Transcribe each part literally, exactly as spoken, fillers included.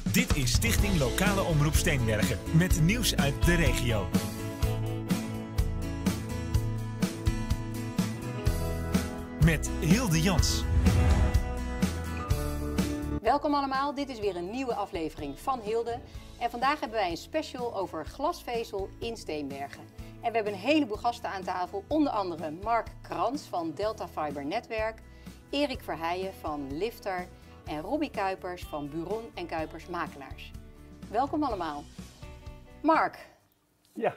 Dit is Stichting Lokale Omroep Steenbergen met nieuws uit de regio. Met Hilde Jans. Welkom allemaal, dit is weer een nieuwe aflevering van Hilde. En vandaag hebben wij een special over glasvezel in Steenbergen. En we hebben een heleboel gasten aan tafel, onder andere Mark Krans van Delta Fiber Netwerk, Erik Verheijen van Lifter en Robbie Kuipers van Buron en Kuipers Makelaars. Welkom allemaal. Mark. Ja.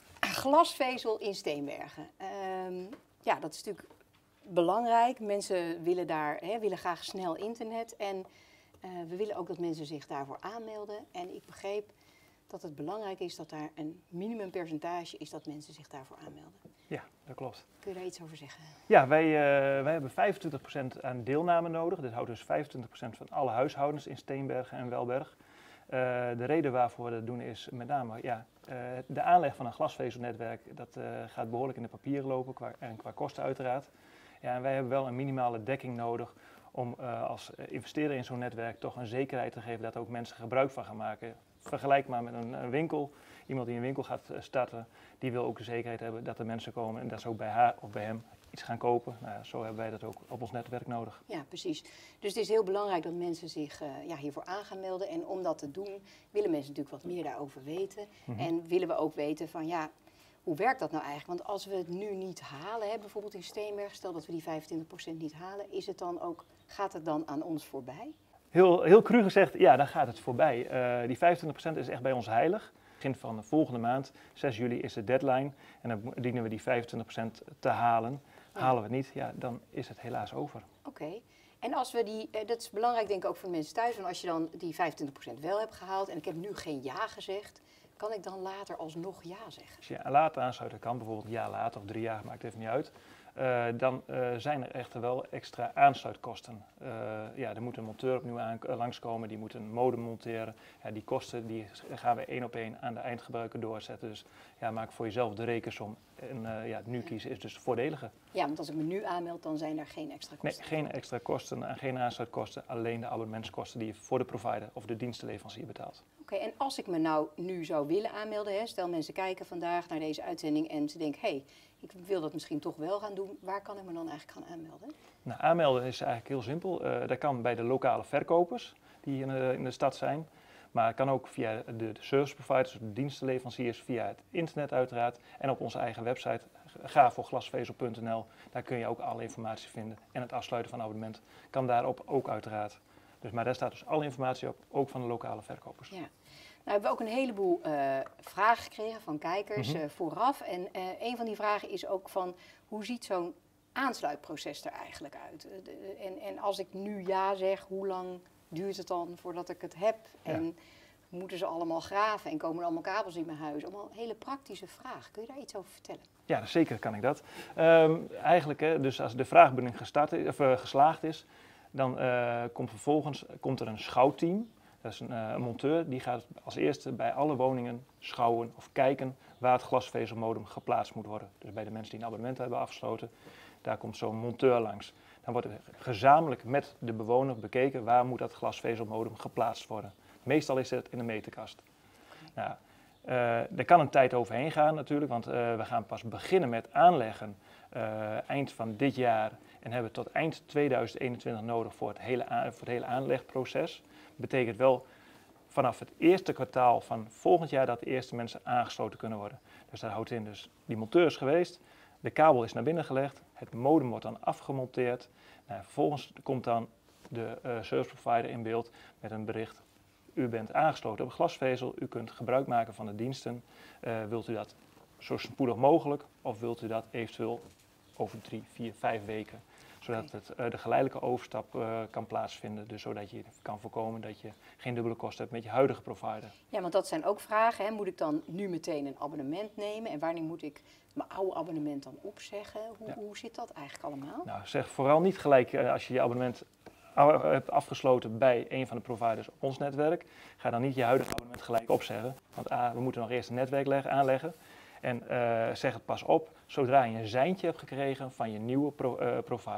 Glasvezel in Steenbergen. Um, ja, dat is natuurlijk belangrijk. Mensen willen daar, hè, willen graag snel internet en uh, we willen ook dat mensen zich daarvoor aanmelden. En ik begreep dat het belangrijk is dat daar een minimumpercentage is dat mensen zich daarvoor aanmelden. Ja, dat klopt. Kun je daar iets over zeggen? Ja, wij, uh, wij hebben vijfentwintig procent aan deelname nodig. Dit houdt dus vijfentwintig procent van alle huishoudens in Steenbergen en Welberg. Uh, de reden waarvoor we dat doen is met name ja, uh, de aanleg van een glasvezelnetwerk. Dat uh, gaat behoorlijk in de papieren lopen qua, en qua kosten uiteraard. Ja, en wij hebben wel een minimale dekking nodig om uh, als investeerder in zo'n netwerk toch een zekerheid te geven dat er ook mensen gebruik van gaan maken. Vergelijk maar met een, een winkel. Iemand die een winkel gaat starten, die wil ook de zekerheid hebben dat er mensen komen en dat ze ook bij haar of bij hem iets gaan kopen. Nou ja, zo hebben wij dat ook op ons netwerk nodig. Ja, precies. Dus het is heel belangrijk dat mensen zich uh, ja, hiervoor aan gaan melden. En om dat te doen, willen mensen natuurlijk wat meer daarover weten. Mm-hmm. En willen we ook weten van ja, hoe werkt dat nou eigenlijk? Want als we het nu niet halen, hè, bijvoorbeeld in Steenberg, stel dat we die vijfentwintig procent niet halen, is het dan ook, gaat het dan aan ons voorbij? Heel, heel cru gezegd, ja, dan gaat het voorbij. Uh, die vijfentwintig procent is echt bij ons heilig. Begin van de volgende maand, zes juli, is de deadline. En dan dienen we die vijfentwintig procent te halen. Ja. Halen we het niet, ja, dan is het helaas over. Oké. Okay. En als we die, dat is belangrijk denk ik ook voor de mensen thuis, want als je dan die vijfentwintig procent wel hebt gehaald en ik heb nu geen ja gezegd, kan ik dan later alsnog ja zeggen? Als je later aansluiten kan, bijvoorbeeld een jaar later of drie jaar, maakt even niet uit. Uh, dan uh, zijn er echter wel extra aansluitkosten. Uh, ja, er moet een monteur opnieuw aan, uh, langskomen, die moet een modem monteren. Ja, die kosten die gaan we één op één aan de eindgebruiker doorzetten. Dus ja, maak voor jezelf de rekensom. En uh, ja, nu kiezen is dus het voordelige. Ja, want als ik me nu aanmeld, dan zijn er geen extra kosten. Nee, geen extra kosten en geen aansluitkosten. Alleen de abonnementskosten die je voor de provider of de dienstenleverancier betaalt. Oké, okay, en als ik me nou nu zou willen aanmelden, hè, stel mensen kijken vandaag naar deze uitzending en ze denken, hé, hey, ik wil dat misschien toch wel gaan doen. Waar kan ik me dan eigenlijk gaan aanmelden? Nou, aanmelden is eigenlijk heel simpel. Uh, dat kan bij de lokale verkopers die in de, in de stad zijn. Maar het kan ook via de, de service providers, de dienstenleveranciers, via het internet uiteraard. En op onze eigen website, ga voor glasvezel punt n l. Daar kun je ook alle informatie vinden. En het afsluiten van abonnement kan daarop ook uiteraard. Dus, maar daar staat dus alle informatie op, ook van de lokale verkopers. Ja. Nou, we hebben ook een heleboel uh, vragen gekregen van kijkers mm-hmm. uh, vooraf. En uh, een van die vragen is ook van, hoe ziet zo'n aansluitproces er eigenlijk uit? Uh, de, en, en als ik nu ja zeg, hoe lang duurt het dan voordat ik het heb? Ja. En moeten ze allemaal graven en komen er allemaal kabels in mijn huis? Allemaal hele praktische vragen. Kun je daar iets over vertellen? Ja, zeker kan ik dat. Um, eigenlijk, hè, dus als de vraagbunding gestart is, of, uh, geslaagd is, dan uh, komt vervolgens komt er een schouwteam. Dat is een, uh, een monteur die gaat als eerste bij alle woningen schouwen of kijken waar het glasvezelmodem geplaatst moet worden. Dus bij de mensen die een abonnement hebben afgesloten, daar komt zo'n monteur langs. Dan wordt er gezamenlijk met de bewoner bekeken waar moet dat glasvezelmodem geplaatst worden. Meestal is het in de meterkast. Nou, uh, er kan een tijd overheen gaan natuurlijk, want uh, we gaan pas beginnen met aanleggen uh, eind van dit jaar en hebben tot eind tweeduizend eenentwintig nodig voor het hele, aan, voor het hele aanlegproces. Betekent wel vanaf het eerste kwartaal van volgend jaar dat de eerste mensen aangesloten kunnen worden. Dus dat houdt in, dus die monteur is geweest, de kabel is naar binnen gelegd, het modem wordt dan afgemonteerd. Nou, vervolgens komt dan de uh, service provider in beeld met een bericht. U bent aangesloten op glasvezel, u kunt gebruik maken van de diensten. Uh, wilt u dat zo spoedig mogelijk of wilt u dat eventueel over drie, vier, vijf weken? Zodat het, uh, de geleidelijke overstap uh, kan plaatsvinden. Dus zodat je kan voorkomen dat je geen dubbele kosten hebt met je huidige provider. Ja, want dat zijn ook vragen. Hè? Moet ik dan nu meteen een abonnement nemen? En wanneer moet ik mijn oude abonnement dan opzeggen? Hoe, ja. hoe zit dat eigenlijk allemaal? Nou, zeg vooral niet gelijk uh, als je je abonnement hebt afgesloten bij een van de providers op ons netwerk. Ga dan niet je huidige abonnement gelijk opzeggen. Want A, we moeten nog eerst een netwerk leggen, aanleggen. En uh, zeg het pas op zodra je een seintje hebt gekregen van je nieuwe pro, uh, provider.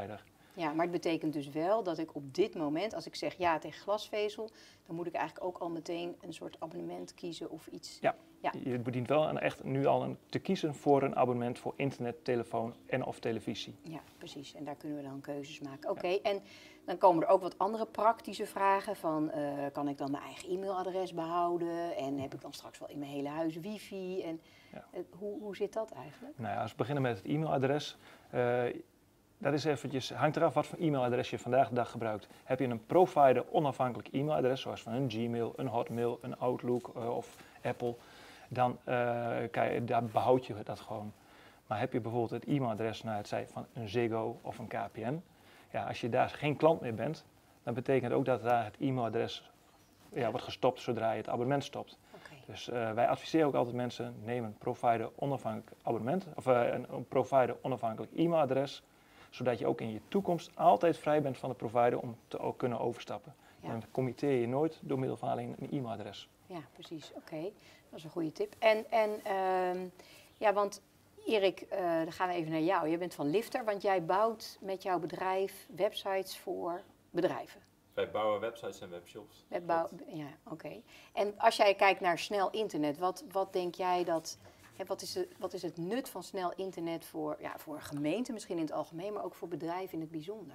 Ja, maar het betekent dus wel dat ik op dit moment, als ik zeg ja tegen glasvezel, dan moet ik eigenlijk ook al meteen een soort abonnement kiezen of iets. Ja, Ja. je bedient wel een, echt nu al een, te kiezen voor een abonnement voor internet, telefoon en of televisie. Ja, precies. En daar kunnen we dan keuzes maken. Oké, okay. En dan komen er ook wat andere praktische vragen van, uh, kan ik dan mijn eigen e-mailadres behouden? En heb ik dan straks wel in mijn hele huis wifi? En Ja. uh, hoe, hoe zit dat eigenlijk? Nou ja, als we beginnen met het e-mailadres. Uh, dat is eventjes, hangt eraf wat voor e-mailadres je vandaag de dag gebruikt. Heb je een provider onafhankelijk e-mailadres, zoals van een Gmail, een Hotmail, een Outlook uh, of Apple, dan uh, kan je, daar behoud je dat gewoon. Maar heb je bijvoorbeeld het e-mailadres, nou, het zij van een Ziggo of een K P N, ja, als je daar geen klant meer bent, dan betekent ook dat daar het e-mailadres ja, wordt gestopt zodra je het abonnement stopt. Okay. Dus uh, wij adviseren ook altijd mensen, neem een provider onafhankelijk abonnement, of uh, een, een provider onafhankelijk e-mailadres, zodat je ook in je toekomst altijd vrij bent van de provider om te ook kunnen overstappen. Ja. Dan committeer je nooit door middel van alleen een e-mailadres. Ja, precies. Oké, okay. Dat is een goede tip. En, en uh, ja, want Erik, uh, dan gaan we even naar jou. Je bent van Lifter, want jij bouwt met jouw bedrijf websites voor bedrijven. Wij bouwen websites en webshops. Webbouw, ja, oké. Okay. En als jij kijkt naar snel internet, wat, wat denk jij dat... Hè, wat, is de, wat is het nut van snel internet voor, ja, voor een gemeente misschien in het algemeen, maar ook voor bedrijven in het bijzonder?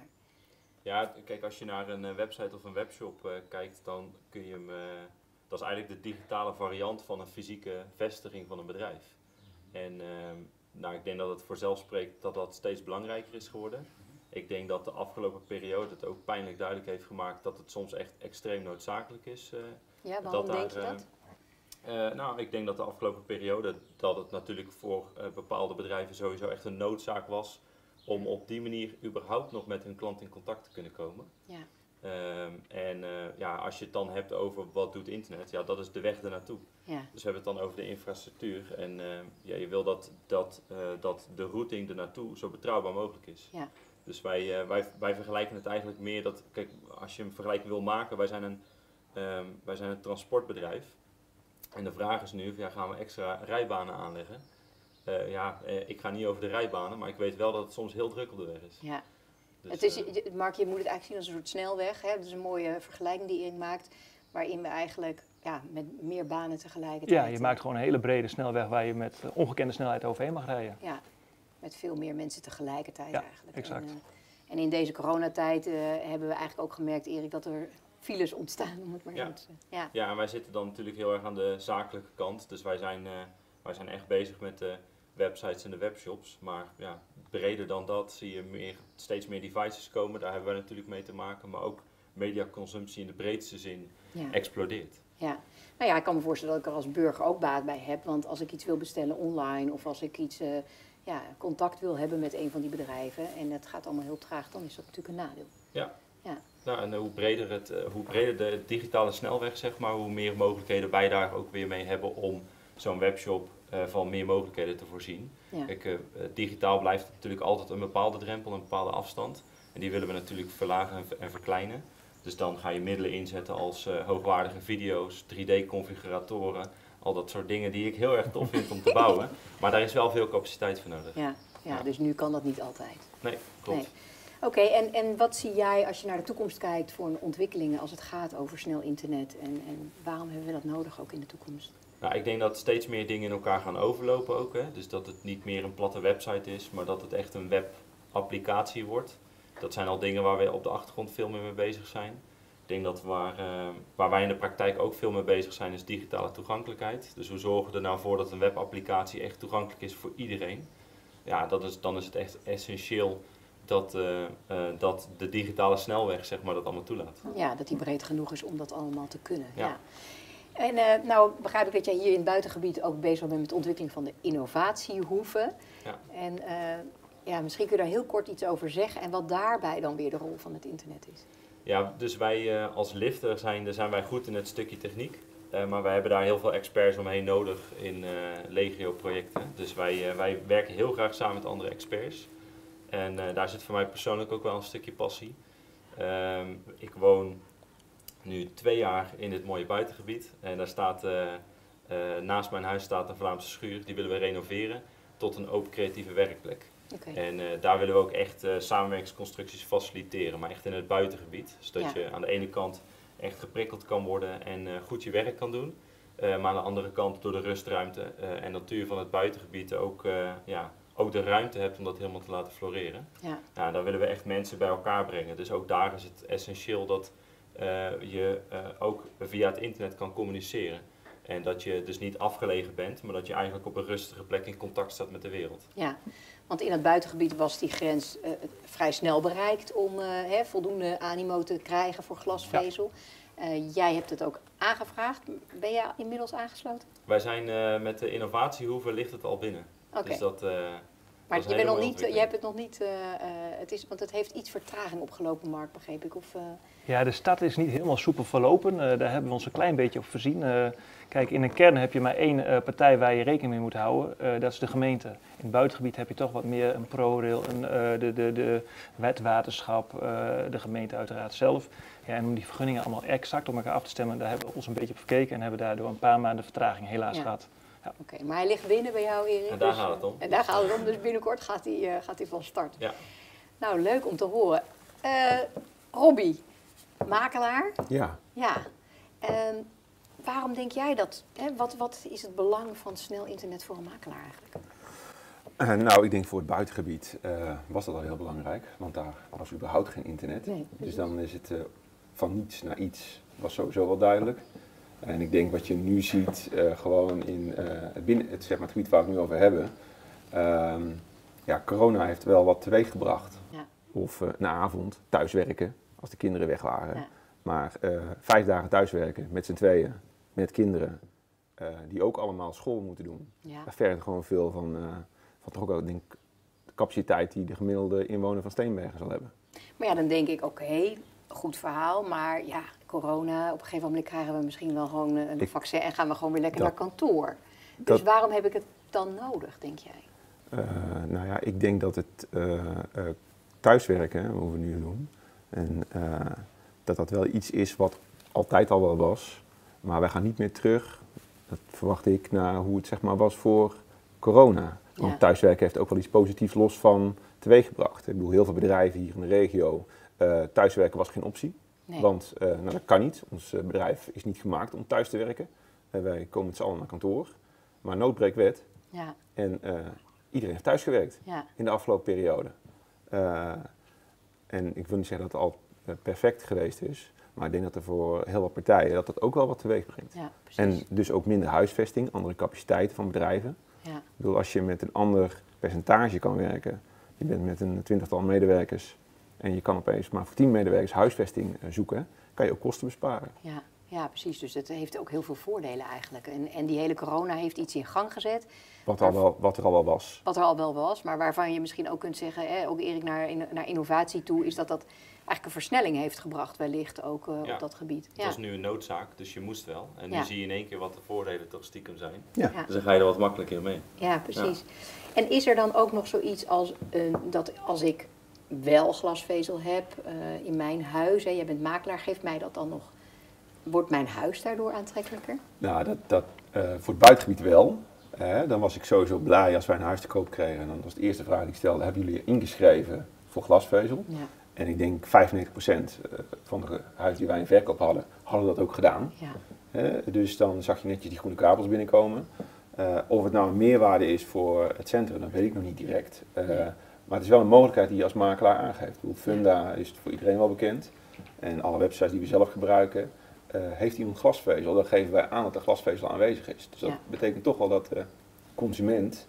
Ja, kijk, als je naar een uh, website of een webshop uh, kijkt, dan kun je hem... Uh, dat is eigenlijk de digitale variant van een fysieke vestiging van een bedrijf. En uh, nou, ik denk dat het vanzelf spreekt dat dat steeds belangrijker is geworden. Ik denk dat de afgelopen periode het ook pijnlijk duidelijk heeft gemaakt dat het soms echt extreem noodzakelijk is. Uh, ja, waarom denk je dat? Uh, nou, ik denk dat de afgelopen periode dat het natuurlijk voor uh, bepaalde bedrijven sowieso echt een noodzaak was om op die manier überhaupt nog met hun klant in contact te kunnen komen. Ja. Um, en uh, ja, als je het dan hebt over wat doet internet, ja, dat is de weg ernaartoe. Ja. Dus we hebben het dan over de infrastructuur en uh, ja, je wil dat, dat, uh, dat de routing ernaartoe zo betrouwbaar mogelijk is. Ja. Dus wij, uh, wij, wij vergelijken het eigenlijk meer dat, kijk, als je een vergelijking wil maken, wij zijn een, um, wij zijn een transportbedrijf. En de vraag is nu, ja, gaan we extra rijbanen aanleggen? Uh, ja, uh, ik ga niet over de rijbanen, maar ik weet wel dat het soms heel druk op de weg is. Ja. Dus, het is, uh, Mark, je moet het eigenlijk zien als een soort snelweg. Hè? Dat is een mooie vergelijking die je maakt, waarin we eigenlijk ja, met meer banen tegelijkertijd... Ja, je maakt gewoon een hele brede snelweg waar je met ongekende snelheid overheen mag rijden. Ja, met veel meer mensen tegelijkertijd ja, eigenlijk. Exact. En, uh, en in deze coronatijd uh, hebben we eigenlijk ook gemerkt, Erik, dat er files ontstaan, om het maar ja. zo te zeggen. Ja. ja, en wij zitten dan natuurlijk heel erg aan de zakelijke kant. Dus wij zijn, uh, wij zijn echt bezig met de websites en de webshops. Maar ja, breder dan dat zie je meer, steeds meer devices komen. Daar hebben wij natuurlijk mee te maken. Maar ook mediaconsumptie in de breedste zin ja. explodeert. Ja, nou ja, ik kan me voorstellen dat ik er als burger ook baat bij heb. Want als ik iets wil bestellen online of als ik iets, uh, ja, contact wil hebben met een van die bedrijven en het gaat allemaal heel traag, dan is dat natuurlijk een nadeel. Ja. Ja. Nou, en hoe breder, het, uh, hoe breder de digitale snelweg, zeg maar, hoe meer mogelijkheden wij daar ook weer mee hebben om zo'n webshop uh, van meer mogelijkheden te voorzien. Ja. Kijk, uh, digitaal blijft natuurlijk altijd een bepaalde drempel, een bepaalde afstand. En die willen we natuurlijk verlagen en, en verkleinen. Dus dan ga je middelen inzetten als uh, hoogwaardige video's, drie D-configuratoren, al dat soort dingen die ik heel erg tof vind om te bouwen. Maar daar is wel veel capaciteit voor nodig. Ja, ja, ja. Dus nu kan dat niet altijd. Nee, klopt. Nee. Oké, okay, en, en wat zie jij als je naar de toekomst kijkt voor ontwikkelingen als het gaat over snel internet? En, en waarom hebben we dat nodig ook in de toekomst? Nou, ik denk dat steeds meer dingen in elkaar gaan overlopen ook. Hè? Dus dat het niet meer een platte website is, maar dat het echt een webapplicatie wordt. Dat zijn al dingen waar we op de achtergrond veel meer mee bezig zijn. Ik denk dat waar, uh, waar wij in de praktijk ook veel mee bezig zijn is digitale toegankelijkheid. Dus hoe zorgen we er nou voor dat een webapplicatie echt toegankelijk is voor iedereen? Ja, dat is, dan is het echt essentieel dat, uh, uh, dat de digitale snelweg, zeg maar, dat allemaal toelaat. Ja, dat die breed genoeg is om dat allemaal te kunnen. Ja. Ja. En uh, nou begrijp ik dat jij hier in het buitengebied ook bezig bent met de ontwikkeling van de innovatiehoeven. Ja. En uh, ja, misschien kun je daar heel kort iets over zeggen en wat daarbij dan weer de rol van het internet is. Ja, dus wij uh, als lifter zijn, zijn wij goed in het stukje techniek. Uh, maar wij hebben daar heel veel experts omheen nodig in uh, legio-projecten. Dus wij, uh, wij werken heel graag samen met andere experts. En uh, daar zit voor mij persoonlijk ook wel een stukje passie. Uh, ik woon nu twee jaar in dit mooie buitengebied. En daar staat, uh, uh, naast mijn huis staat een Vlaamse schuur. Die willen we renoveren tot een open creatieve werkplek. Okay. En uh, daar willen we ook echt uh, samenwerkingsconstructies faciliteren, maar echt in het buitengebied. Zodat ja. je aan de ene kant echt geprikkeld kan worden en uh, goed je werk kan doen. Uh, maar aan de andere kant door de rustruimte uh, en natuur van het buitengebied ook, uh, ja, ook de ruimte hebt om dat helemaal te laten floreren. Ja. Nou, daar willen we echt mensen bij elkaar brengen. Dus ook daar is het essentieel dat uh, je uh, ook via het internet kan communiceren. En dat je dus niet afgelegen bent, maar dat je eigenlijk op een rustige plek in contact staat met de wereld. Ja, want in het buitengebied was die grens uh, vrij snel bereikt om uh, hè, voldoende animo te krijgen voor glasvezel. Ja. Uh, jij hebt het ook aangevraagd. Ben jij inmiddels aangesloten? Wij zijn uh, met de innovatiehoeve ligt het al binnen. Okay. Dus dat, uh, maar dat je, bent nog niet, je hebt het nog niet, uh, uh, het is, want het heeft iets vertraging opgelopen, Mark, begreep ik. Of, uh... Ja, de start is niet helemaal soepel verlopen. Uh, daar hebben we ons een klein beetje op voorzien. Uh, kijk, in een kern heb je maar één uh, partij waar je rekening mee moet houden. Uh, dat is de gemeente. In het buitengebied heb je toch wat meer een ProRail, een, uh, de, de, de wetwaterschap, uh, de gemeente uiteraard zelf. Ja, en om die vergunningen allemaal exact op elkaar af te stemmen, daar hebben we ons een beetje op gekeken en hebben daardoor een paar maanden vertraging helaas ja. gehad. Ja. Oké, okay, maar hij ligt binnen bij jou, Erik. En daar dus, gaat het om. En daar gaat het om, dus binnenkort gaat hij, uh, gaat hij van start. Ja. Nou, leuk om te horen. Uh, Robbie, makelaar. Ja. Ja. Uh, waarom denk jij dat? Hè? Wat, wat is het belang van snel internet voor een makelaar eigenlijk? Uh, nou, ik denk voor het buitengebied uh, was dat al heel belangrijk, want daar was überhaupt geen internet. Nee, dus dan is het uh, van niets naar iets, was sowieso wel duidelijk. En ik denk wat je nu ziet, uh, gewoon in uh, het, binnen, het, zeg maar, het gebied waar we het nu over hebben. Uh, ja, corona heeft wel wat teweeggebracht. Ja. Of uh, na avond thuiswerken, als de kinderen weg waren. Ja. Maar uh, vijf dagen thuiswerken met z'n tweeën, met kinderen, uh, die ook allemaal school moeten doen. Ja. Daar vergt gewoon veel van, uh, van toch ook wel, denk ik, de capaciteit die de gemiddelde inwoner van Steenbergen zal hebben. Maar ja, dan denk ik, oké, okay, goed verhaal, maar ja, corona, op een gegeven moment krijgen we misschien wel gewoon een ik, vaccin en gaan we gewoon weer lekker dat, naar kantoor. Dus dat, waarom heb ik het dan nodig, denk jij? Uh, nou ja, ik denk dat het uh, uh, thuiswerken, hè, hoe we nu doen, en, uh, dat dat wel iets is wat altijd al wel was. Maar wij gaan niet meer terug, dat verwacht ik, naar hoe het zeg maar was voor corona. Want ja. thuiswerken heeft ook wel iets positiefs los van teweeggebracht. Ik bedoel, heel veel bedrijven hier in de regio, uh, thuiswerken was geen optie. Nee. Want uh, nou, dat kan niet. Ons uh, bedrijf is niet gemaakt om thuis te werken. Uh, wij komen met z'n allen naar kantoor. Maar noodbreekt wet. Ja. En uh, iedereen heeft thuis gewerkt ja. in de afgelopen periode. Uh, en ik wil niet zeggen dat het al uh, perfect geweest is. Maar ik denk dat er voor heel wat partijen dat dat ook wel wat teweeg brengt. Ja, en dus ook minder huisvesting, andere capaciteiten van bedrijven. Ja. Ik bedoel, als je met een ander percentage kan werken. Je bent met een twintigtal medewerkers. En je kan opeens maar voor tien medewerkers huisvesting zoeken, kan je ook kosten besparen. Ja, ja, precies. Dus het heeft ook heel veel voordelen eigenlijk. En, en die hele corona heeft iets in gang gezet. Wat, al wel, wat er al wel was. Wat er al wel was, maar waarvan je misschien ook kunt zeggen, hè, ook Erik naar, naar innovatie toe, is dat dat eigenlijk een versnelling heeft gebracht wellicht ook uh, ja, op dat gebied. Het ja. was nu een noodzaak, dus je moest wel. En nu ja. zie je in één keer wat de voordelen toch stiekem zijn. Ja. Ja. Dus dan ga je er wat makkelijker mee. Ja, precies. Ja. En is er dan ook nog zoiets als uh, dat als ik wel glasvezel heb uh, in mijn huis, hè, jij bent makelaar, geeft mij dat dan nog, wordt mijn huis daardoor aantrekkelijker? Nou, dat, dat, uh, voor het buitengebied wel. Uh, dan was ik sowieso blij als wij een huis te koop kregen. En dan was de eerste vraag die ik stelde, hebben jullie ingeschreven voor glasvezel? Ja. En ik denk vijfennegentig procent van de huizen die wij in verkoop hadden, hadden dat ook gedaan. Ja. Uh, dus dan zag je netjes die groene kabels binnenkomen. Uh, of het nou een meerwaarde is voor het centrum, dat weet ik nog niet direct. Uh, nee. Maar het is wel een mogelijkheid die je als makelaar aangeeft. Ik bedoel, Funda is voor iedereen wel bekend. En alle websites die we zelf gebruiken, uh, heeft iemand glasvezel, dan geven wij aan dat er glasvezel aanwezig is. Dus dat ja. betekent toch wel dat de consument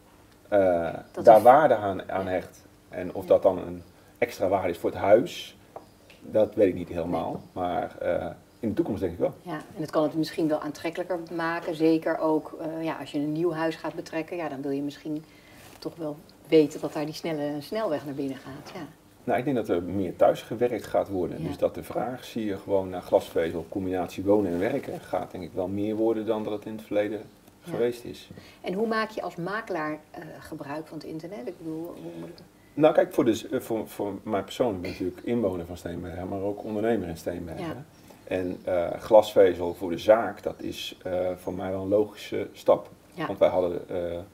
uh, dat daar is... waarde aan, aan hecht. En of ja. dat dan een extra waarde is voor het huis, dat weet ik niet helemaal. Nee. Maar uh, in de toekomst denk ik wel. Ja, en het kan het misschien wel aantrekkelijker maken. Zeker ook uh, ja, als je een nieuw huis gaat betrekken, ja, dan wil je misschien toch wel weten dat daar die snelle snelweg naar binnen gaat. Ja. Nou, ik denk dat er meer thuis gewerkt gaat worden. Ja. Dus dat de vraag, zie je gewoon naar glasvezel, combinatie wonen en werken, gaat denk ik wel meer worden dan dat het in het verleden ja. geweest is. En hoe maak je als makelaar uh, gebruik van het internet? Ik bedoel, hoe moet ik... Nou kijk, voor, de, voor, voor mij persoonlijk ben ik natuurlijk inwoner van Steenbergen, maar ook ondernemer in Steenbergen. Ja. En uh, glasvezel voor de zaak, dat is uh, voor mij wel een logische stap. Ja. Want wij hadden uh,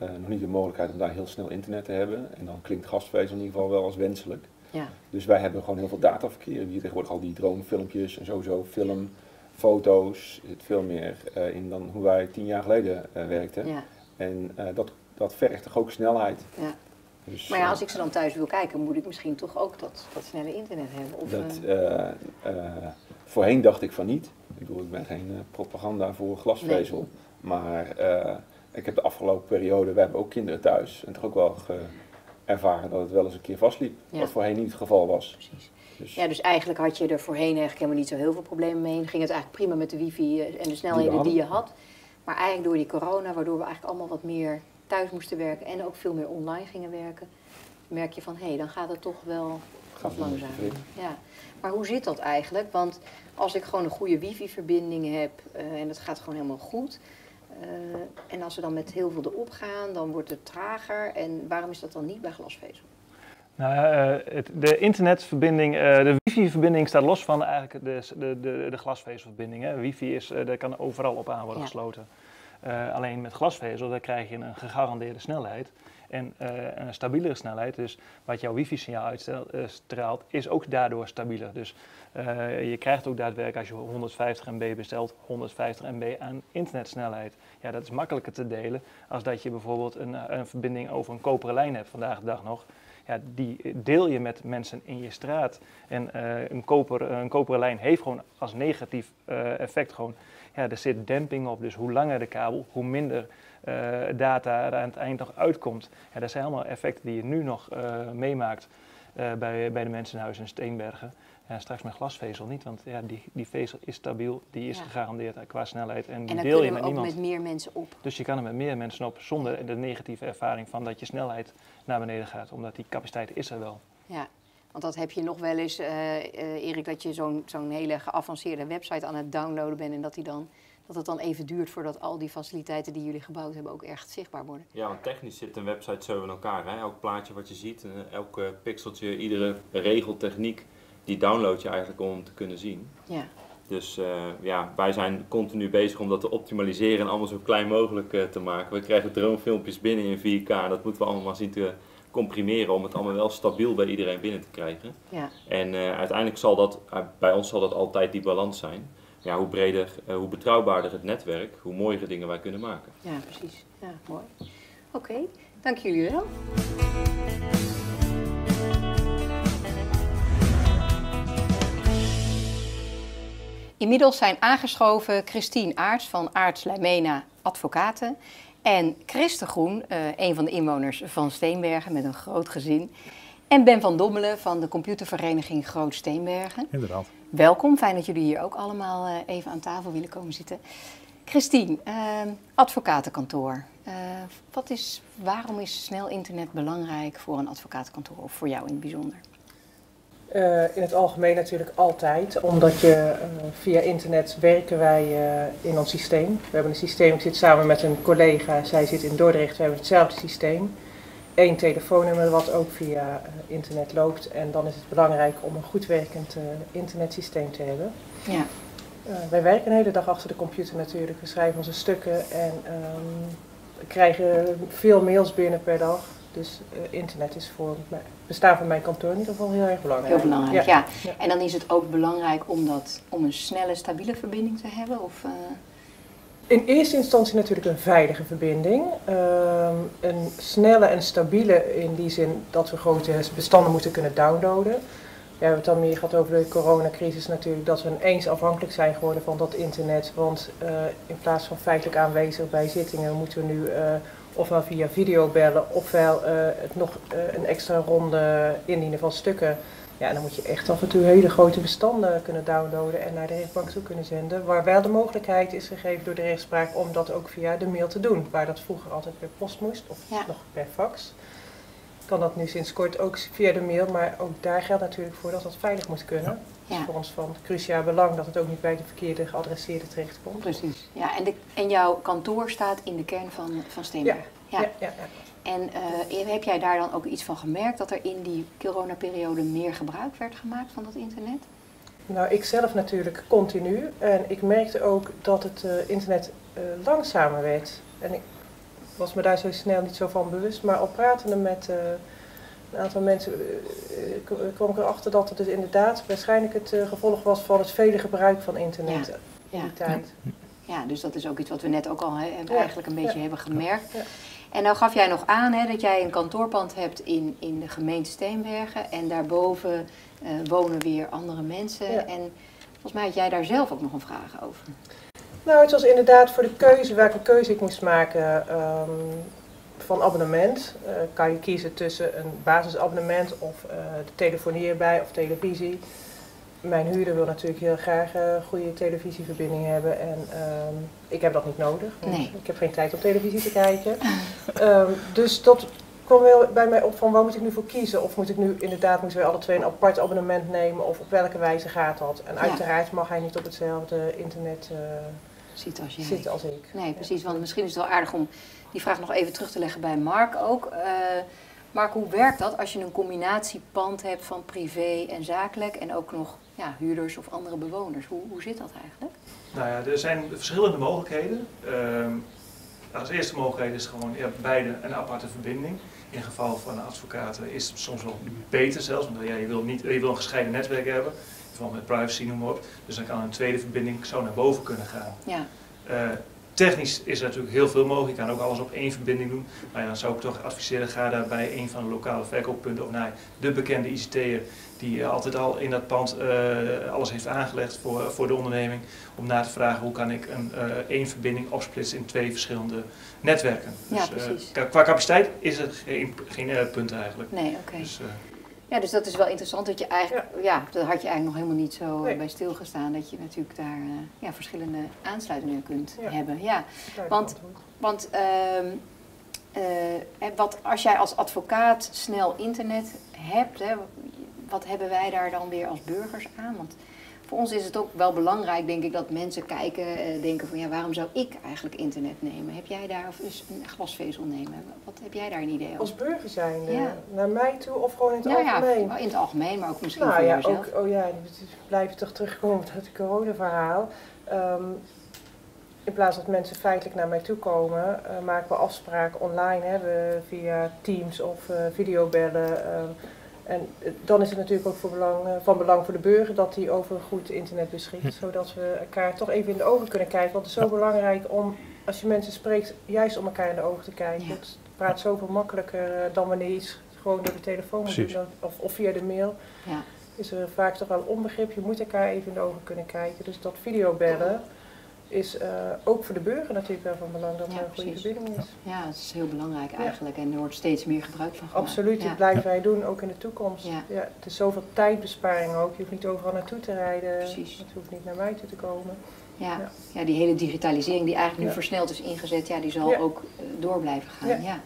uh, nog niet de mogelijkheid om daar heel snel internet te hebben. En dan klinkt glasvezel in ieder geval wel als wenselijk. Ja. Dus wij hebben gewoon heel veel dataverkeer. Hier tegenwoordig al die dronefilmpjes en sowieso film, foto's. Er zit veel meer uh, in dan hoe wij tien jaar geleden uh, werkten. Ja. En uh, dat, dat vergt toch ook snelheid. Ja. Dus, maar ja, als ik ze dan thuis wil kijken, moet ik misschien toch ook dat, dat snelle internet hebben? Of, dat, uh, uh, voorheen dacht ik van niet. Ik bedoel, ik ben geen uh, propaganda voor glasvezel. Nee. Maar uh, ik heb de afgelopen periode, we hebben ook kinderen thuis. En toch ook wel ge, ervaren dat het wel eens een keer vastliep. Ja. Wat voorheen niet het geval was. Precies. Dus, ja, dus eigenlijk had je er voorheen eigenlijk helemaal niet zo heel veel problemen mee. Dan ging het eigenlijk prima met de wifi en de snelheden die, die je had. Maar eigenlijk door die corona, waardoor we eigenlijk allemaal wat meer thuis moesten werken en ook veel meer online gingen werken, merk je van, hé, hey, dan gaat het toch wel wat langzamer. Ja. Maar hoe zit dat eigenlijk? Want als ik gewoon een goede wifi-verbinding heb uh, en het gaat gewoon helemaal goed, uh, en als we dan met heel veel erop gaan, dan wordt het trager. En waarom is dat dan niet bij glasvezel? Nou, uh, het, de internetverbinding, uh, de wifi-verbinding staat los van eigenlijk de, de, de, de glasvezelverbinding. Hè. Wifi is, uh, daar kan overal op aan worden ja. gesloten. Uh, alleen met glasvezel, daar krijg je een gegarandeerde snelheid en uh, een stabielere snelheid. Dus wat jouw wifi-signaal uitstraalt, is ook daardoor stabieler. Dus uh, je krijgt ook daadwerkelijk, als je honderdvijftig megabit bestelt, honderdvijftig megabit aan internetsnelheid. Ja, dat is makkelijker te delen als dat je bijvoorbeeld een, een verbinding over een koperen lijn hebt vandaag de dag nog. Ja, die deel je met mensen in je straat. En uh, een, koper, een koperen lijn heeft gewoon als negatief uh, effect gewoon, ja, er zit demping op. Dus hoe langer de kabel, hoe minder uh, data er aan het eind nog uitkomt. Ja, dat zijn allemaal effecten die je nu nog uh, meemaakt uh, bij, bij de mensen in huis in Steenbergen. En straks met glasvezel niet, want ja, die, die vezel is stabiel, die is ja. gegarandeerd qua snelheid en die en deel je met niemand. En dan met meer mensen op. Dus je kan er met meer mensen op zonder de negatieve ervaring van dat je snelheid naar beneden gaat, omdat die capaciteit is er wel. Ja, want dat heb je nog wel eens, uh, uh, Erik, dat je zo'n zo'n hele geavanceerde website aan het downloaden bent en dat, die dan, dat het dan even duurt voordat al die faciliteiten die jullie gebouwd hebben ook echt zichtbaar worden. Ja, want technisch zit een website zo in elkaar. Hè? Elk plaatje wat je ziet, elk uh, pixeltje, iedere regeltechniek, die download je eigenlijk om te kunnen zien. Ja. Dus uh, ja, wij zijn continu bezig om dat te optimaliseren en allemaal zo klein mogelijk uh, te maken. We krijgen dronefilmpjes binnen in vier K. Dat moeten we allemaal zien te comprimeren om het allemaal wel stabiel bij iedereen binnen te krijgen. Ja. En uh, uiteindelijk zal dat, uh, bij ons zal dat altijd die balans zijn. Ja, hoe breder, uh, hoe betrouwbaarder het netwerk, hoe mooiere dingen wij kunnen maken. Ja, precies. Ja, mooi. Oké, okay, dank jullie wel. Inmiddels zijn aangeschoven Christine Aarts van Aarts Lijmena Advocaten en Chris de Groen, uh, een van de inwoners van Steenbergen met een groot gezin. En Ben van Dommelen van de computervereniging Groot Steenbergen. Inderdaad. Welkom, fijn dat jullie hier ook allemaal uh, even aan tafel willen komen zitten. Christine, uh, advocatenkantoor. Uh, wat is, waarom is snel internet belangrijk voor een advocatenkantoor of voor jou in het bijzonder? Uh, in het algemeen natuurlijk altijd, omdat je uh, via internet werken wij uh, in ons systeem. We hebben een systeem, ik zit samen met een collega, zij zit in Dordrecht, we hebben hetzelfde systeem. Eén telefoonnummer wat ook via uh, internet loopt en dan is het belangrijk om een goed werkend uh, internetsysteem te hebben. Ja. Uh, wij werken een hele dag achter de computer natuurlijk, we schrijven onze stukken en um, we krijgen veel mails binnen per dag. Dus uh, internet is voor mij, bestaan voor mijn kantoor in ieder geval heel erg belangrijk. Heel belangrijk, ja. ja. ja. En dan is het ook belangrijk om, dat, om een snelle, stabiele verbinding te hebben? Of, uh... In eerste instantie natuurlijk een veilige verbinding. Uh, een snelle en stabiele in die zin dat we grote bestanden moeten kunnen downloaden. Ja, we hebben het dan meer gehad over de coronacrisis natuurlijk, dat we ineens afhankelijk zijn geworden van dat internet. Want uh, in plaats van feitelijk aanwezig bij zittingen moeten we nu uh, ofwel via video bellen ofwel uh, het nog uh, een extra ronde indienen van stukken. Ja, en dan moet je echt af en toe hele grote bestanden kunnen downloaden en naar de rechtbank toe kunnen zenden. Waar wel de mogelijkheid is gegeven door de rechtspraak om dat ook via de mail te doen. Waar dat vroeger altijd per post moest of ja. nog per fax. Kan dat nu sinds kort ook via de mail, maar ook daar geldt natuurlijk voor dat dat veilig moet kunnen. Ja. Dus voor ons van cruciaal belang dat het ook niet bij de verkeerde geadresseerde terechtkomt. Precies. Ja, en, de, en jouw kantoor staat in de kern van, van Steenbergen. Ja. Ja. Ja, ja, ja. En uh, heb jij daar dan ook iets van gemerkt dat er in die coronaperiode meer gebruik werd gemaakt van dat internet? Nou, ik zelf natuurlijk continu. En ik merkte ook dat het uh, internet uh, langzamer werd. En ik, was me daar zo snel niet zo van bewust. Maar al pratende met uh, een aantal mensen uh, kwam ik erachter dat het dus inderdaad waarschijnlijk het uh, gevolg was van het vele gebruik van internet Ja. in Ja. die tijd. Ja, dus dat is ook iets wat we net ook al he, Ja. eigenlijk een beetje Ja. hebben gemerkt. Ja. En nou gaf jij nog aan hè, dat jij een kantoorpand hebt in, in de gemeente Steenbergen. En daarboven uh, wonen weer andere mensen. Ja. En volgens mij had jij daar zelf ook nog een vraag over. Nou, het was inderdaad voor de keuze, welke keuze ik moest maken um, van abonnement. Uh, kan je kiezen tussen een basisabonnement of uh, de telefonie erbij of televisie. Mijn huurder wil natuurlijk heel graag een uh, goede televisieverbinding hebben en um, ik heb dat niet nodig. Want Nee. Ik heb geen tijd om televisie te kijken. um, dus dat kwam wel bij mij op van waar moet ik nu voor kiezen? Of moet ik nu inderdaad, moeten we alle twee een apart abonnement nemen of op welke wijze gaat dat? En Ja. uiteraard mag hij niet op hetzelfde internet uh, Ziet als jij. zitten als ik. Nee, precies. Want misschien is het wel aardig om die vraag nog even terug te leggen bij Mark ook. Uh, Mark, hoe werkt dat als je een combinatiepand hebt van privé en zakelijk en ook nog ja, huurders of andere bewoners? Hoe, hoe zit dat eigenlijk? Nou ja, er zijn verschillende mogelijkheden. Um, als eerste mogelijkheid is gewoon ja, beide een aparte verbinding. In het geval van een advocaat is het soms wel beter zelfs, want ja, je, wil niet, je wil een gescheiden netwerk hebben. Vooral met privacy, noem maar op. Dus dan kan een tweede verbinding zo naar boven kunnen gaan. Ja. Uh, technisch is er natuurlijk heel veel mogelijk. Je kan ook alles op één verbinding doen. Maar ja, dan zou ik toch adviseren, ga daar bij een van de lokale verkooppunten of naar de bekende I C T'er die uh, altijd al in dat pand uh, alles heeft aangelegd voor, voor de onderneming. Om na te vragen hoe kan ik een uh, één verbinding opsplitsen in twee verschillende netwerken. Ja, Dus, precies. Uh, qua capaciteit is het geen, geen uh, punt eigenlijk. Nee, oké. Okay. Dus, uh, Ja, dus dat is wel interessant dat je eigenlijk, ja, ja dat had je eigenlijk nog helemaal niet zo Nee. bij stilgestaan, dat je natuurlijk daar uh, ja, verschillende aansluitingen kunt Ja. hebben. Ja, Duidelijk want, antwoord. want uh, uh, wat, als jij als advocaat snel internet hebt, hè, wat hebben wij daar dan weer als burgers aan? Want voor ons is het ook wel belangrijk, denk ik, dat mensen kijken, uh, denken van ja, waarom zou ik eigenlijk internet nemen? Heb jij daar, of dus een glasvezel nemen? Wat heb jij daar een idee over? Als burger zijn, Ja. naar mij toe of gewoon in het Nou ja, algemeen? in het algemeen, maar ook misschien Nou voor ja, jezelf. ook, oh ja, we blijven toch terugkomen op het corona-verhaal. Um, in plaats dat mensen feitelijk naar mij toe komen, uh, maken we afspraken online, hè, we, via Teams of uh, videobellen. Um, en uh, dan is het natuurlijk ook voor belang, uh, van belang voor de burger dat hij over een goed internet beschikt, zodat we elkaar toch even in de ogen kunnen kijken. Want het is zo belangrijk om, als je mensen spreekt, juist om elkaar in de ogen te kijken. Ja. Het praat zoveel makkelijker uh, dan wanneer je iets gewoon door de telefoon moet Precies. doen of, of via de mail. Ja. Is er vaak toch wel onbegrip. Je moet elkaar even in de ogen kunnen kijken. Dus dat videobellen is uh, ook voor de burger natuurlijk wel van belang dat er Ja, een goede precies. verbinding is. Ja, dat is heel belangrijk eigenlijk en er wordt steeds meer gebruik van gemaakt. Absoluut, Ja. dat blijven wij doen, ook in de toekomst. Ja. Ja, het is zoveel tijdbesparing ook. Je hoeft niet overal naartoe te rijden. Precies. Het hoeft niet naar mij toe te komen. Ja. Ja. Ja, die hele digitalisering die eigenlijk nu Ja. versneld is ingezet, ja, die zal Ja. ook uh, door blijven gaan. Ja. Ja.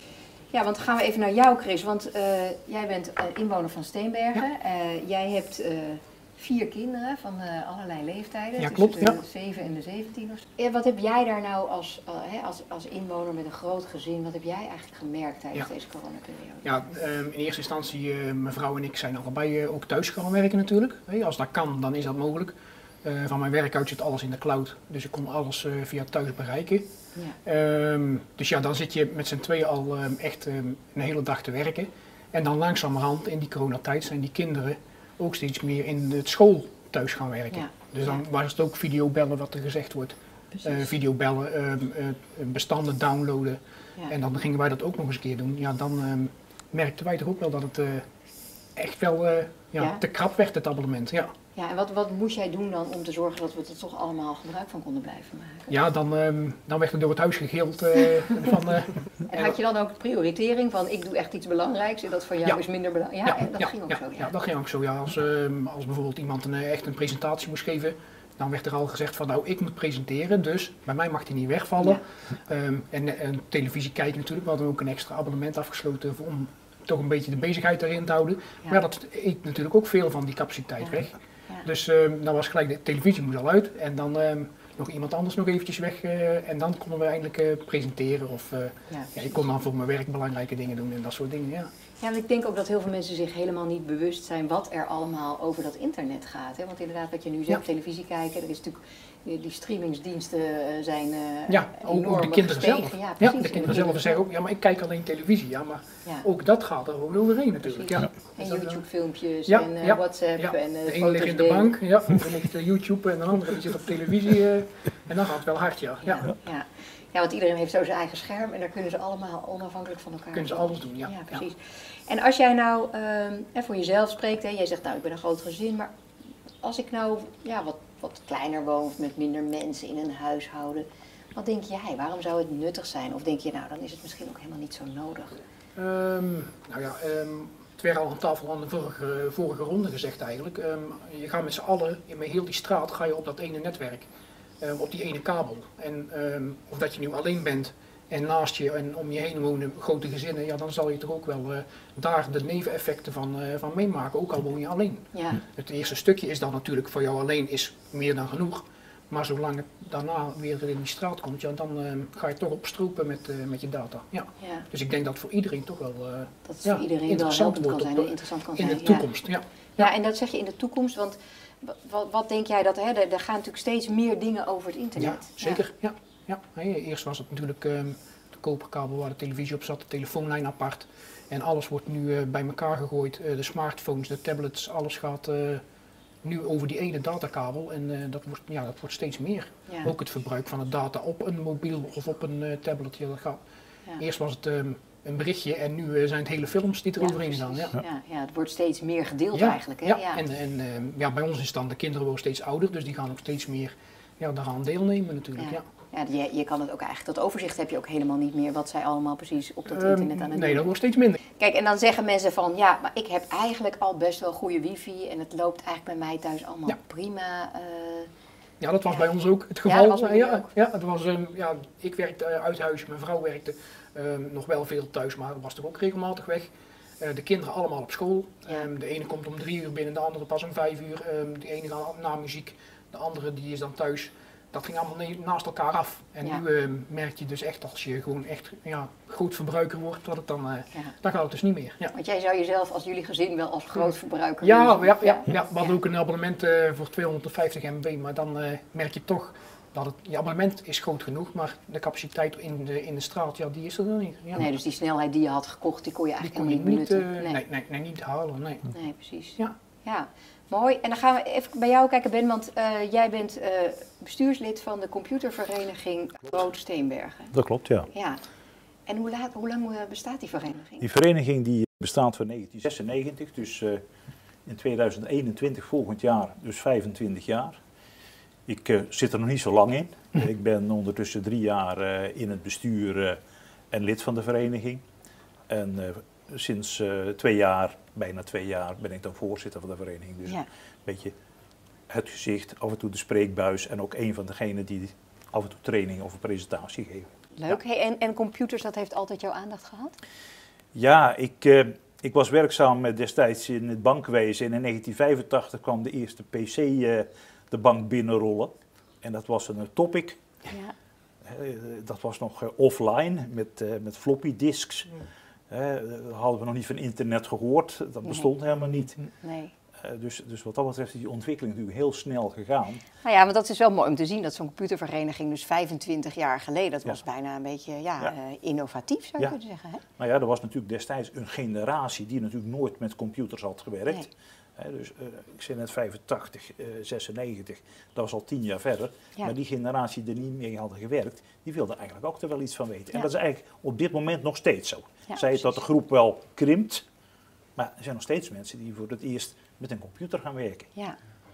Ja, want dan gaan we even naar jou, Chris. Want uh, jij bent uh, inwoner van Steenbergen. Uh, jij hebt uh, vier kinderen van uh, allerlei leeftijden. Ja, tussen klopt, de ja. zeven en de zeventien. Of zo. Ja, wat heb jij daar nou als, uh, hè, als, als inwoner met een groot gezin, wat heb jij eigenlijk gemerkt tijdens Ja. deze coronaperiode? Ja, um, in eerste instantie, uh, mijn vrouw en ik zijn allebei uh, ook thuis gaan werken natuurlijk. Hey, als dat kan, dan is dat mogelijk. Uh, van mijn werk uit zit alles in de cloud, dus ik kon alles uh, via thuis bereiken. Ja. Um, dus ja, dan zit je met z'n tweeën al um, echt um, een hele dag te werken. En dan langzamerhand in die coronatijd zijn die kinderen ook steeds meer in het school thuis gaan werken. Ja. Dus dan was het ook videobellen wat er gezegd wordt. Uh, videobellen, um, uh, bestanden downloaden. Ja. En dan gingen wij dat ook nog eens een keer doen. Ja, dan um, merkten wij toch ook wel dat het uh, echt wel uh, ja, Ja. te krap werd, het abonnement. Ja, Ja, en wat, wat moest jij doen dan om te zorgen dat we er toch allemaal gebruik van konden blijven maken? ja dan, um, dan werd er door het huis gegild uh, van... Uh, En had je dan ook prioritering van ik doe echt iets belangrijks en dat voor jou Ja. is minder belangrijk? Ja, en dat ja, ging ook ja, zo. Ja. ja, dat ging ook zo. Ja. Als, um, als bijvoorbeeld iemand een, echt een presentatie moest geven, dan werd er al gezegd van nou ik moet presenteren, dus bij mij mag die niet wegvallen. Ja. Um, en, en televisie kijken natuurlijk, we hadden ook een extra abonnement afgesloten om toch een beetje de bezigheid erin te houden. Ja. Maar dat eet natuurlijk ook veel van die capaciteit Ja. weg. Ja. Dus um, dan was gelijk de televisie moest al uit en dan um, nog iemand anders nog eventjes weg uh, en dan konden we eindelijk uh, presenteren of uh, Ja, ja, ik kon dan voor mijn werk belangrijke dingen doen en dat soort dingen. Ja. Ja, want ik denk ook dat heel veel mensen zich helemaal niet bewust zijn wat er allemaal over dat internet gaat. Hè? Want inderdaad, wat je nu zegt, Ja. televisie kijken, er is natuurlijk, die die streamingsdiensten uh, zijn uh, Ja, ook, enorm ook de kinderen gestegen. zelf. Ja, Ja, precies. de kinderen zelf zeggen ook, ja, maar ik kijk alleen televisie. Ja, maar Ja. ook dat gaat er gewoon overheen natuurlijk. Ja. En Dus dat, uh, YouTube-filmpjes ja, en uh, ja, WhatsApp ja. en uh, De ene ligt in de foto's bank, ja, de andere ligt uh, YouTube en de andere die zit op televisie. Uh, en dan gaat het wel hard, ja. ja. Ja. Ja. Ja, want iedereen heeft zo zijn eigen scherm en daar kunnen ze allemaal onafhankelijk van elkaar Kunnen ze doen. alles doen, ja. Ja, precies. En als jij nou uh, voor jezelf spreekt, hè, jij zegt nou ik ben een groot gezin, maar als ik nou ja, wat, wat kleiner woon of met minder mensen in een huishouden, wat denk jij, waarom zou het nuttig zijn? Of denk je nou dan is het misschien ook helemaal niet zo nodig? Um, nou ja, um, het werd al aan tafel aan de vorige, vorige ronde gezegd eigenlijk. Um, je gaat met z'n allen, met heel die straat, ga je op dat ene netwerk. Um, op die ene kabel. En um, of dat je nu alleen bent en naast je en om je heen wonen grote gezinnen, ja, dan zal je toch ook wel uh, daar de neveneffecten van, uh, van meemaken, ook al woon je alleen. Ja. Het eerste stukje is dan natuurlijk voor jou alleen is meer dan genoeg. Maar zolang het daarna weer in die straat komt, ja, dan uh, ga je toch opstropen met, uh, met je data. Ja. Ja. Dus ik denk dat het voor iedereen toch wel uh, Dat het ja, voor iedereen wel interessant helpend kan wordt zijn op, en interessant kan in zijn. de toekomst. Ja. Ja. Ja, en dat zeg je in de toekomst, want wat, wat denk jij dat, hè, er, er gaan natuurlijk steeds meer dingen over het internet. Ja, zeker. Ja. Ja. Ja. Eerst was het natuurlijk um, de koperkabel waar de televisie op zat, de telefoonlijn apart. En alles wordt nu uh, bij elkaar gegooid. Uh, de smartphones, de tablets, alles gaat uh, nu over die ene datakabel. En uh, dat, wordt, ja, dat wordt steeds meer. Ja. Ook het verbruik van het data op een mobiel of op een uh, tablet. Ja, dat gaat. Ja. Eerst was het um, een berichtje en nu uh, zijn het hele films die er Ja, overheen gaan. Ja. Ja. Ja, ja, het wordt steeds meer gedeeld Ja, eigenlijk. Hè? ja. Ja. En, en uh, ja, bij ons is dan de kinderen worden steeds ouder, dus die gaan ook steeds meer ja, daaraan deelnemen natuurlijk. Ja. Ja. Ja, je, je kan het ook eigenlijk, dat overzicht heb je ook helemaal niet meer wat zij allemaal precies op dat Um, internet aan het nee, doen. dat wordt steeds minder. Kijk, en dan zeggen mensen van, ja, maar ik heb eigenlijk al best wel goede wifi en het loopt eigenlijk bij mij thuis allemaal Ja. prima. Uh, Ja, dat was Ja. bij ons ook het Ja, geval. dat was bij jullie ja, ook. ja, het was, um, ja, ik werkte uh, uit huis, mijn vrouw werkte um, nog wel veel thuis, maar was toch ook regelmatig weg. Uh, de kinderen allemaal op school. Ja. Um, de ene komt om drie uur binnen, de andere pas om vijf uur. Um, de ene gaat na muziek, de andere die is dan thuis. Dat ging allemaal ne- naast elkaar af. En Ja. nu um, merk je dus echt als je gewoon echt ja, groot verbruiker wordt, dat het dan, uh, ja. dan gaat het dus niet meer. Ja. Want jij zou jezelf als jullie gezin wel als groot verbruiker Ja, willen zien. ja, ja, ja, we hadden Ja. ook een abonnement uh, voor tweehonderdvijftig megabyte, maar dan uh, merk je toch dat het, je abonnement is groot genoeg, maar de capaciteit in de, in de straat, ja, die is er dan niet. Ja. Nee, dus die snelheid die je had gekocht, die kon je die eigenlijk kon je helemaal niet niet, benutten. uh, nee. nee. Nee, nee, niet halen, nee. nee, precies. Ja. Ja, mooi. En dan gaan we even bij jou kijken, Ben, want uh, jij bent uh, bestuurslid van de computervereniging Rood Steenbergen. Dat klopt, ja. Ja. En hoe, laat, hoe lang uh, bestaat die vereniging? Die vereniging die bestaat van negentien zesennegentig, dus uh, in tweeduizend eenentwintig volgend jaar, dus vijfentwintig jaar. Ik uh, zit er nog niet zo lang in. Ik ben ondertussen drie jaar uh, in het bestuur uh, en lid van de vereniging. En uh, sinds uh, twee jaar, bijna twee jaar, ben ik dan voorzitter van de vereniging. Dus Ja. een beetje het gezicht, af en toe de spreekbuis en ook een van degenen die af en toe training of een presentatie geven. Leuk. Hey, en, en computers, dat heeft altijd jouw aandacht gehad? Ja, ik, uh, ik was werkzaam uh, destijds in het bankwezen en in negentien vijfentachtig kwam de eerste P C uh, de bank binnenrollen. En dat was een uh, Topic. Ja. Uh, dat was nog uh, offline met, uh, met floppy disks. Uh, daar hadden we nog niet van internet gehoord, dat bestond Nee. helemaal niet. Nee. Uh, dus, dus wat dat betreft is die ontwikkeling natuurlijk heel snel gegaan. Nou ja, want dat is wel mooi om te zien dat zo'n computervereniging dus vijfentwintig jaar geleden, dat Ja. was bijna een beetje ja, Ja. uh, innovatief zou je Ja. kunnen zeggen. Hè? Nou ja, er was natuurlijk destijds een generatie die natuurlijk nooit met computers had gewerkt. Nee. He, dus uh, ik zei net vijfentachtig, uh, zesennegentig, dat was al tien jaar verder. Ja. Maar die generatie die er niet mee hadden gewerkt, die wilde eigenlijk ook er wel iets van weten. Ja. En dat is eigenlijk op dit moment nog steeds zo. Ja, Zij het dat de precies. groep wel krimpt, maar er zijn nog steeds mensen die voor het eerst met een computer gaan werken. Ja.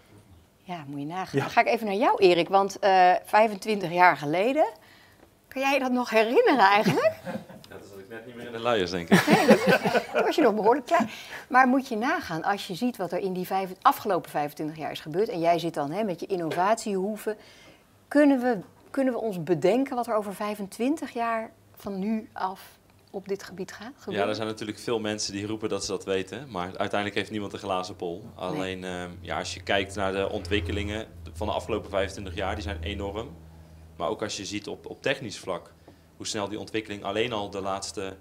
Ja, moet je nagaan. Ja. Dan ga ik even naar jou, Erik, want uh, vijfentwintig jaar geleden, kan jij je dat nog herinneren eigenlijk? Ja, dat zat ik net niet meer in de luiers, denk ik. Toen was je nog behoorlijk klein. Maar moet je nagaan, als je ziet wat er in die vijf, afgelopen vijfentwintig jaar is gebeurd, en jij zit dan hè, met je innovatiehoeven, kunnen we, kunnen we ons bedenken wat er over vijfentwintig jaar van nu af op dit gebied gaat gebeuren? Ja, er zijn natuurlijk veel mensen die roepen dat ze dat weten, maar uiteindelijk heeft niemand een glazen bol. Alleen uh, ja, als je kijkt naar de ontwikkelingen van de afgelopen vijfentwintig jaar, die zijn enorm. Maar ook als je ziet op, op technisch vlak, hoe snel die ontwikkeling alleen al de laatste,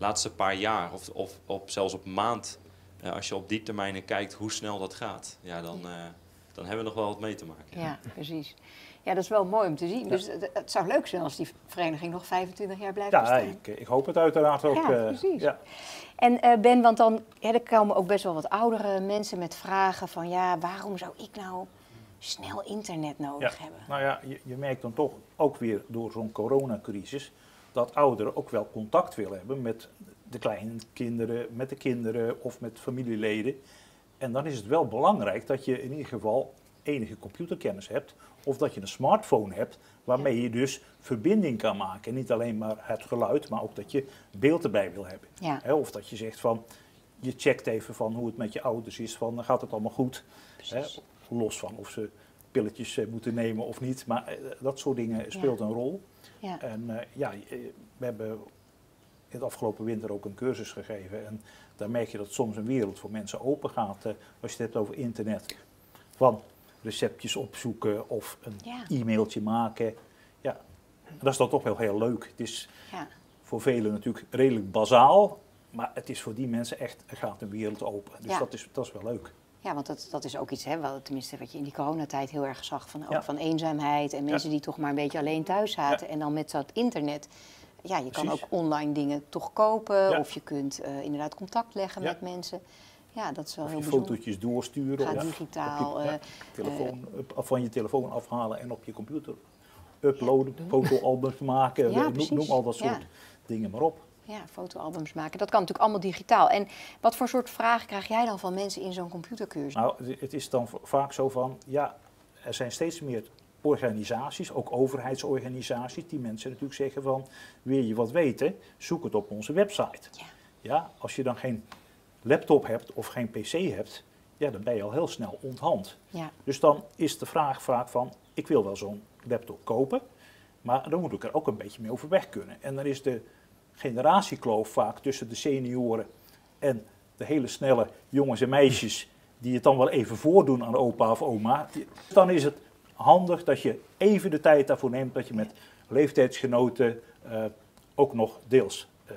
laatste paar jaar of, of op, zelfs op maand, uh, als je op die termijnen kijkt hoe snel dat gaat, ja, dan, uh, dan hebben we nog wel wat mee te maken. Ja, precies. Ja, dat is wel mooi om te zien. Ja. Dus het, het zou leuk zijn als die vereniging nog vijfentwintig jaar blijft ja, bestaan. Ik, ik hoop het uiteraard ook. Ja, precies. Uh, ja. En uh, Ben, want dan ja, er komen ook best wel wat oudere mensen met vragen van ja, waarom zou ik nou snel internet nodig ja. hebben? Nou ja, je, je merkt dan toch ook weer door zo'n coronacrisis dat ouderen ook wel contact willen hebben met de kleine kinderen, met de kinderen of met familieleden. En dan is het wel belangrijk dat je in ieder geval enige computerkennis hebt of dat je een smartphone hebt waarmee je dus verbinding kan maken. En niet alleen maar het geluid, maar ook dat je beeld erbij wil hebben. Ja. He, of dat je zegt van, je checkt even van hoe het met je ouders is, van gaat het allemaal goed? He, los van of ze pilletjes uh, moeten nemen of niet, maar uh, dat soort dingen speelt ja. een rol. Ja. En uh, ja, we hebben in het afgelopen winter ook een cursus gegeven en daar merk je dat soms een wereld voor mensen open gaat uh, als je het hebt over internet. Van receptjes opzoeken of een ja. e-mailtje maken. Ja, dat is dan toch wel heel leuk. Het is ja. voor velen natuurlijk redelijk bazaal, maar het is voor die mensen echt, er gaat een wereld open. Dus ja. dat, is, dat is wel leuk. Ja, want dat, dat is ook iets, hè, wat, tenminste wat je in die coronatijd heel erg zag, van, ook ja. van eenzaamheid en mensen ja. die toch maar een beetje alleen thuis zaten. Ja. En dan met dat internet, ja, je kan Precies. ook online dingen toch kopen ja. of je kunt uh, inderdaad contact leggen ja. met mensen. Ja, dat is wel of heel je bijzonder. Fotootjes doorsturen. Ga of digitaal. je, ja, uh, telefoon, uh, van je telefoon afhalen en op je computer uploaden, ja, fotoalbums maken, ja, noem, noem al dat soort ja. dingen maar op. Ja, fotoalbums maken. Dat kan natuurlijk allemaal digitaal. En wat voor soort vragen krijg jij dan van mensen in zo'n computercursus? Nou, het is dan vaak zo van, ja, er zijn steeds meer organisaties, ook overheidsorganisaties, die mensen natuurlijk zeggen van, wil je wat weten, zoek het op onze website. Ja. Ja, als je dan geen laptop hebt of geen pc hebt, ja, dan ben je al heel snel onthand. Ja. Dus dan is de vraag vaak van, ik wil wel zo'n laptop kopen, maar dan moet ik er ook een beetje mee overweg kunnen. En dan is de generatiekloof vaak tussen de senioren en de hele snelle jongens en meisjes die het dan wel even voordoen aan opa of oma. Dan is het handig dat je even de tijd daarvoor neemt, dat je met leeftijdsgenoten uh, ook nog deels uh,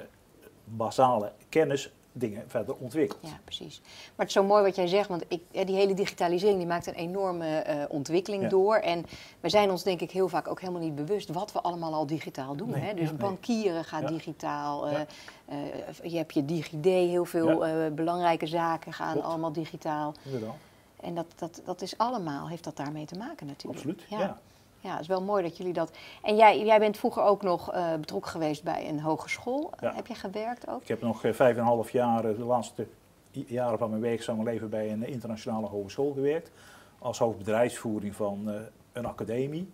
basale kennis dingen verder ontwikkelt. Ja, precies. Maar het is zo mooi wat jij zegt, want ik, die hele digitalisering die maakt een enorme uh, ontwikkeling ja. door. En we zijn ons denk ik heel vaak ook helemaal niet bewust wat we allemaal al digitaal doen. Nee, hè? Dus ja, bankieren gaat ja. digitaal, uh, ja. uh, je hebt je DigiD, heel veel ja. uh, belangrijke zaken gaan Klopt. allemaal digitaal. Inderdaad. En dat, dat, dat is allemaal, heeft dat daarmee te maken natuurlijk. Absoluut, ja. ja. Ja, het is wel mooi dat jullie dat... En jij, jij bent vroeger ook nog uh, betrokken geweest bij een hogeschool. Ja. Heb je gewerkt ook? Ik heb nog uh, vijf en een half jaar, de laatste jaren van mijn werkzame leven, bij een internationale hogeschool gewerkt. Als hoofdbedrijfsvoering van uh, een academie.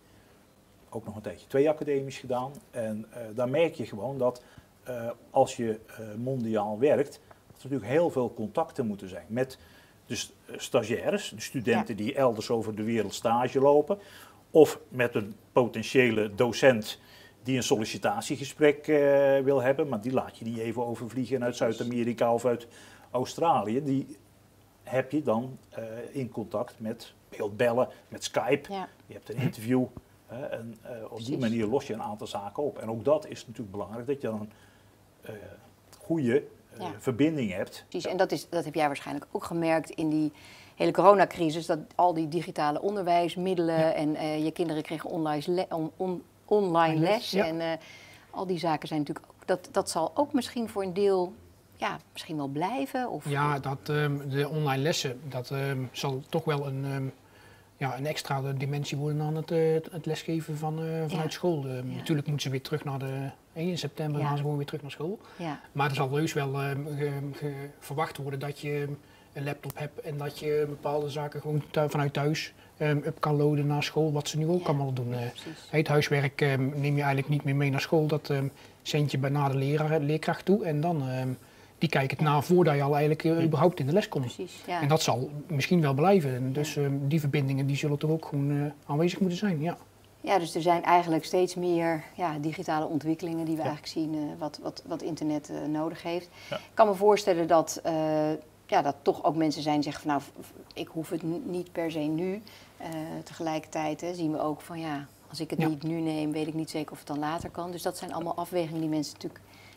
Ook nog een tijdje twee academies gedaan. En uh, daar merk je gewoon dat uh, als je uh, mondiaal werkt, dat er natuurlijk heel veel contacten moeten zijn met de st- stagiaires, de studenten ja. die elders over de wereld stage lopen. Of met een potentiële docent die een sollicitatiegesprek uh, wil hebben, maar die laat je niet even overvliegen uit Zuid-Amerika of uit Australië. Die heb je dan uh, in contact met beeldbellen, met Skype. Ja. Je hebt een interview uh, en uh, op Precies. die manier los je een aantal zaken op. En ook dat is natuurlijk belangrijk, dat je dan een uh, goede uh, ja. verbinding hebt. Precies, en dat, is, dat heb jij waarschijnlijk ook gemerkt in die hele coronacrisis, dat al die digitale onderwijsmiddelen ja. en uh, je kinderen kregen online, le- on, on, online les ja. en uh, al die zaken zijn natuurlijk ook, dat, dat zal ook misschien voor een deel, ja, misschien wel blijven? Of, ja, dat, um, de online lessen, dat um, zal toch wel een, um, ja, een extra dimensie worden aan het, uh, het lesgeven van, uh, vanuit ja. school. Um, ja. Natuurlijk moeten ze weer terug naar de, in september ja. gaan ze gewoon weer terug naar school. Ja. Maar er zal heus wel um, ge, ge, verwacht worden dat je een laptop hebt en dat je bepaalde zaken gewoon thu- vanuit thuis um, up kan loaden naar school, wat ze nu ook ja, allemaal doen. Uh, het huiswerk um, neem je eigenlijk niet meer mee naar school, dat um, zend je bij naar de leraar, leerkracht toe en dan um, die kijken het ja. na voordat je al eigenlijk uh, überhaupt in de les komt. Precies, ja. En dat zal misschien wel blijven. En dus um, die verbindingen die zullen toch ook gewoon uh, aanwezig moeten zijn. Ja. Ja, dus er zijn eigenlijk steeds meer ja, digitale ontwikkelingen die we ja. eigenlijk zien uh, wat, wat, wat internet uh, nodig heeft. Ja. Ik kan me voorstellen dat, uh, ja, dat toch ook mensen zijn die zeggen van nou, ik hoef het n- niet per se nu. Uh, tegelijkertijd hè, zien we ook van ja, als ik het ja. niet nu neem, weet ik niet zeker of het dan later kan. Dus dat zijn allemaal afwegingen die mensen natuurlijk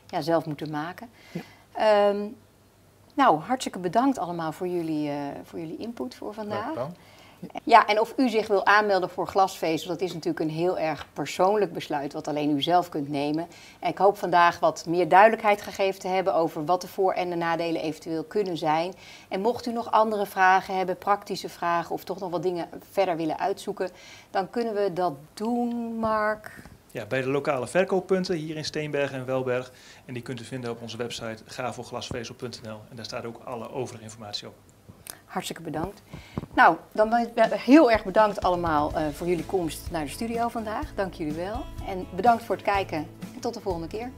ja, zelf moeten maken. Ja. Um, nou, hartstikke bedankt allemaal voor jullie, uh, voor jullie input voor vandaag. Ja, ja, en of u zich wil aanmelden voor glasvezel, dat is natuurlijk een heel erg persoonlijk besluit wat alleen u zelf kunt nemen. En ik hoop vandaag wat meer duidelijkheid gegeven te hebben over wat de voor- en de nadelen eventueel kunnen zijn. En mocht u nog andere vragen hebben, praktische vragen of toch nog wat dingen verder willen uitzoeken, dan kunnen we dat doen, Mark. Ja, bij de lokale verkooppunten hier in Steenbergen en Welberg. En die kunt u vinden op onze website gavelglasvezel punt n l. En daar staat ook alle overige informatie op. Hartstikke bedankt. Nou, dan ben ik heel erg bedankt allemaal uh, voor jullie komst naar de studio vandaag. Dank jullie wel. En bedankt voor het kijken en tot de volgende keer.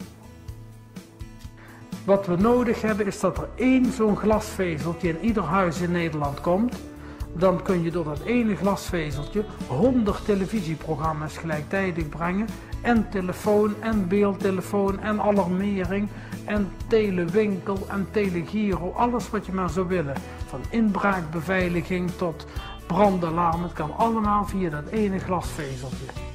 Wat we nodig hebben is dat er één zo'n glasvezeltje in ieder huis in Nederland komt. Dan kun je door dat ene glasvezeltje honderd televisieprogramma's gelijktijdig brengen. En telefoon en beeldtelefoon en alarmering en telewinkel en telegiro. Alles wat je maar zou willen. Van inbraakbeveiliging tot brandalarm. Het kan allemaal via dat ene glasvezeltje.